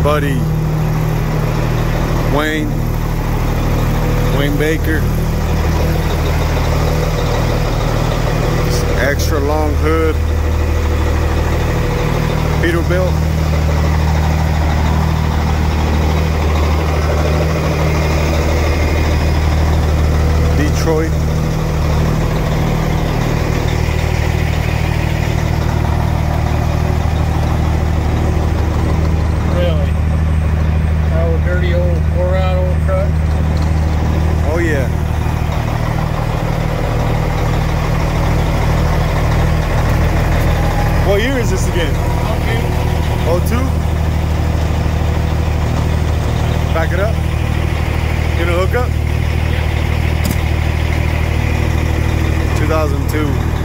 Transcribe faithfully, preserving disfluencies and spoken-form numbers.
buddy Wayne, Wayne Baker. This extra long hood, Peterbilt. Detroit. Really? That old dirty old wore out old truck? Oh yeah. What year is this again? oh two? Back it up. Gonna hook up? two thousand two.